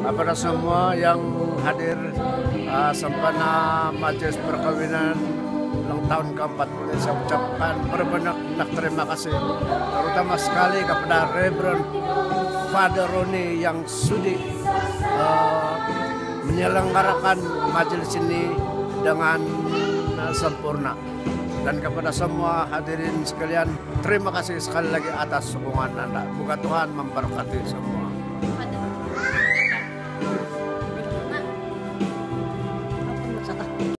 kepada semua yang hadir sempena majelis perkawinan ulang tahun keempat. Saya ucapkan berbanyak terima kasih, terutama sekali kepada Reverend Father Roni yang sudi menyelenggarakan majelis ini dengan sempurna. Dan kepada semua hadirin sekalian, terima kasih sekali lagi atas sokongan Anda. Semoga Tuhan memberkati semua.